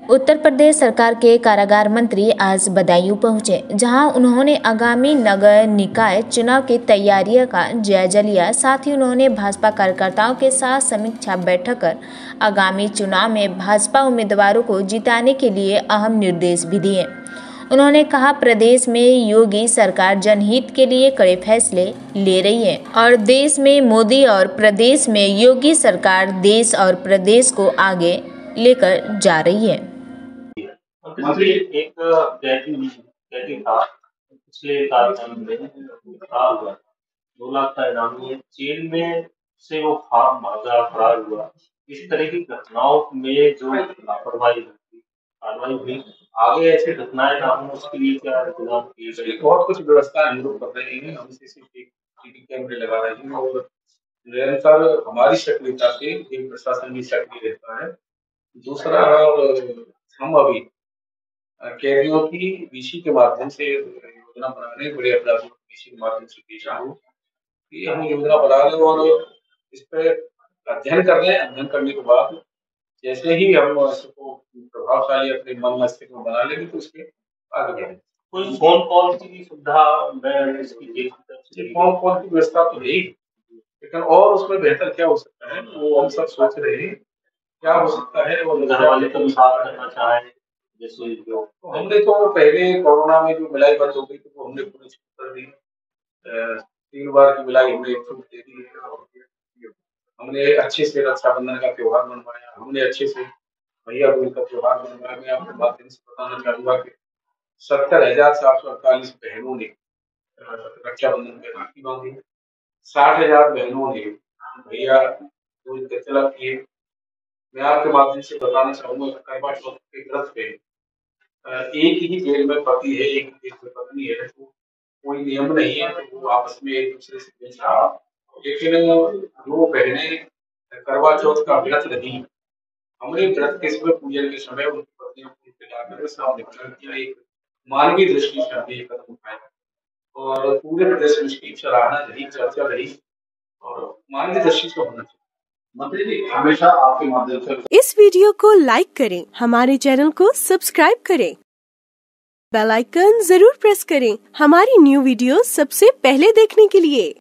उत्तर प्रदेश सरकार के कारागार मंत्री आज बदायूं पहुंचे, जहां उन्होंने आगामी नगर निकाय चुनाव की तैयारियों का जायजा लिया। साथ ही उन्होंने भाजपा कार्यकर्ताओं के साथ समीक्षा बैठक कर आगामी चुनाव में भाजपा उम्मीदवारों को जिताने के लिए अहम निर्देश भी दिए। उन्होंने कहा, प्रदेश में योगी सरकार जनहित के लिए कड़े फैसले ले रही है और देश में मोदी और प्रदेश में योगी सरकार देश और प्रदेश को आगे लेकर जा रही है। मंत्री एक कैदी था पिछले कार्यकाल में फरार हुआ, 2 लाख का इनाम है, जेल में से वो भागा फरार हुआ। इस तरह की घटनाओं में जो लापरवाही कार्रवाई हुई, आगे ऐसी घटनाएं ना हो उसके लिए क्या इंतजाम किए गए? बहुत कुछ व्यवस्था हम लोग कर रहे हैं। हम सीसीटीवी कैमरे लगा रहे हैं और निरंतर हमारी सक्रियता से एक प्रशासन भी सक्रिय रहता है। दूसरा, हम अभी कैदियों की वीसी के माध्यम से योजना बना रहे हैं, बड़े अपराधियों की वीसी के माध्यम से पेश हो, ये हम योजना बना रहे हैं और इस पर अध्ययन कर रहे हैं। अध्ययन करने के बाद जैसे ही हम इसको प्रभावशाली अपने मन मस्तिष्क में बना लेंगे तो इसके आगे बढ़ेंगे। कोई फोन कॉल की सुविधा फोन कॉल की व्यवस्था तो है, लेकिन और उसमें बेहतर क्या हो सकता है वो हम सब सोच रहे हैं, क्या हो सकता है। और घर वाले तो साथ करना चाहें जैसे तो हमने तो पहले कोरोना में जो मिलाई बंद हो गई थी वो हमने पूरी छूट कर दी। 3 बार की मिलाई हमने छूट दे दी है। हमने अच्छे से रक्षाबंधन का त्योहार मनवाया, हमने अच्छे से भैया दूज का त्योहार मनवाया। मैं आपके माध्यम से बताना चाहूंगा कि 70,748 बहनों ने रक्षाबंधन में राखी बांधी, 60,000 बहनों ने भैया दूज के तिलक किए। मैं आपके माध्यम से बताना चाहूंगा करवा चौथ के व्रत पे एक ही जेल में पति है, एक जेल में पत्नी है, तो कोई नियम नहीं है, तो वो आपस में एक दूसरे से मिल रहा। लेकिन जो बहनें करवा चौथ का व्रत रही, हमने व्रत के समय पूजन के समय उनकी पत्नियों को पिलाकर सामने खड़ा किया। एक मानवीय दृष्टि से हमने कदम उठाया और पूरे प्रदेश में इसकी सराहना रही, चर्चा रही और मानवीय दृष्टि से होना चाहिए। मंत्री जी हमेशा आपके माध्यम से इस वीडियो को लाइक करें, हमारे चैनल को सब्सक्राइब करें, बेल आइकन जरूर प्रेस करें हमारी न्यू वीडियो सबसे पहले देखने के लिए।